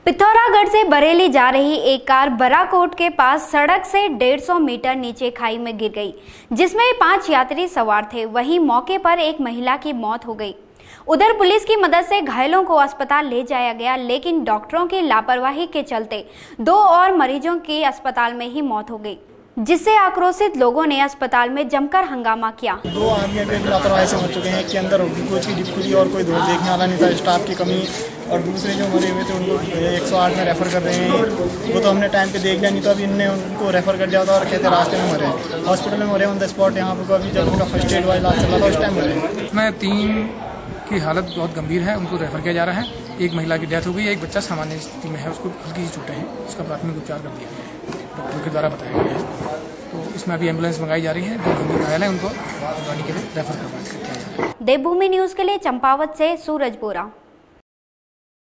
पिथौरागढ़ से बरेली जा रही एक कार बराकोट के पास सड़क से 150 मीटर नीचे खाई में गिर गई, जिसमें 5 यात्री सवार थे। वहीं मौके पर एक महिला की मौत हो गई। उधर पुलिस की मदद से घायलों को अस्पताल ले जाया गया, लेकिन डॉक्टरों की लापरवाही के चलते 2 और मरीजों की अस्पताल में ही मौत हो गई, जिससे आक्रोशित लोगों ने अस्पताल में जमकर हंगामा किया। 2 आदमी अभी लापरवाही से मर चुके हैं कि अंदर ग्लूकोज की डिप्टी और कोई दूर देखने वाला नहीं था, स्टाफ की कमी, और दूसरे जो मरे हुए थे उनको 108 में रेफर कर रहे हैं। वो तो हमने टाइम पे देख लिया, नहीं तो अभी इनने उनको रेफर कर दिया था और कहते रास्ते में मरे, हॉस्पिटल में मरे ऑन द स्पॉट। यहाँ पर अभी जब उनका फर्स्ट एड वाला इलाज चल रहा था उस टाइम मरे। इसमें 3 की हालत बहुत गंभीर है, उनको रेफर किया जा रहा है। एक महिला की डेथ हो गई, एक बच्चा सामान्य स्थिति में है, उसको हल्की सी चोटें हैं, उसका प्राथमिक उपचार कर दिया गया है, डॉक्टर के द्वारा बताया गया है। तो इसमें अभी एम्बुलेंस मंगाई जा रही है, जो गंभीर घायल है उनको दवाने के लिए रेफर किया जा रहा है। देवभूमि न्यूज के लिए चंपावत से सूरज बोरा।